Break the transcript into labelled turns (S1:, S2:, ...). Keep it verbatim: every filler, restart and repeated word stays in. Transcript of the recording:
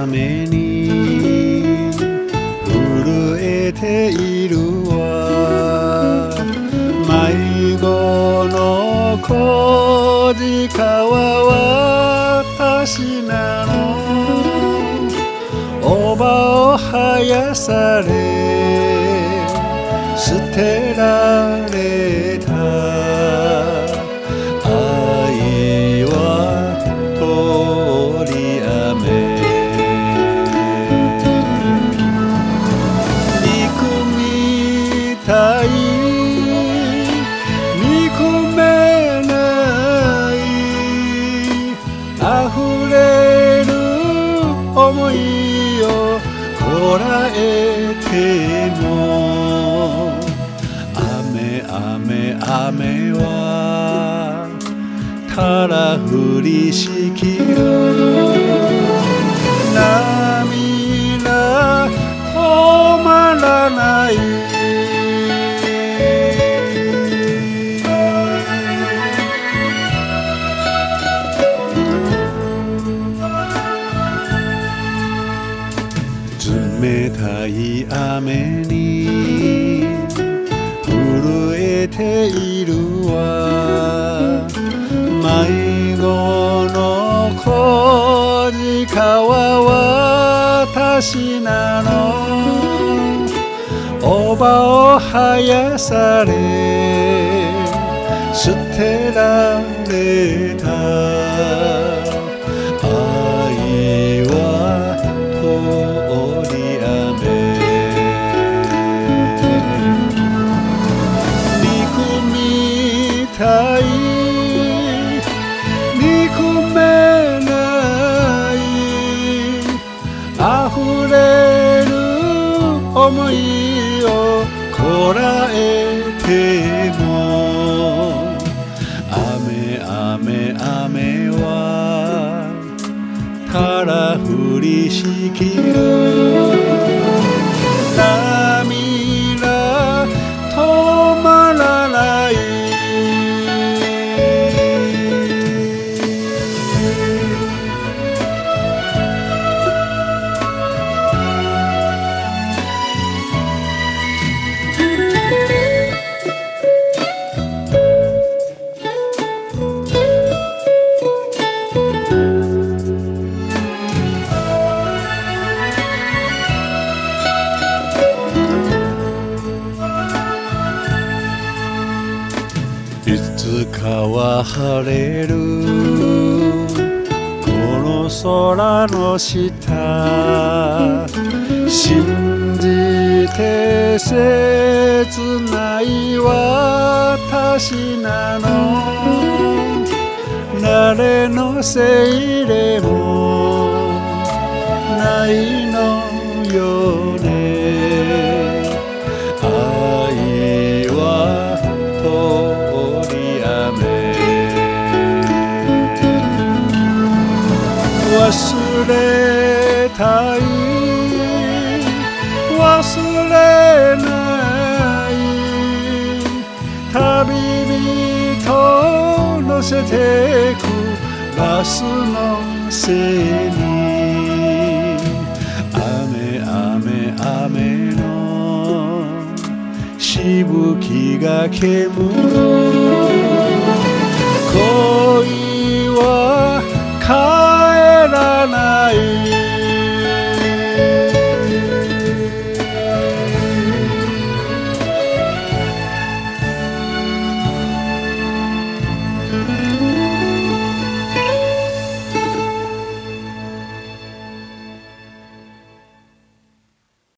S1: 雨に震えているわ。迷子の小鹿は私なの。おばを生やされ捨てられた。愛は通り雨。憎みたい憎めない溢れる想いをこらえても、雨雨雨はただ降りしきる。涙止まらない。冷たい雨に震えているわ。迷子の小鹿は私なの。おばを生やされ捨てられた。愛は通り雨。憎みたい憎めない溢れる想いをこらえても、雨雨雨はただ降りしきる。涙止まらない。いつかは晴れるこの空の下。信じて切ない私なの。誰のせいでもないのよね。愛は通り雨。忘れたい忘れない旅人乗せてくバスの背に。雨雨雨のしぶきが煙る。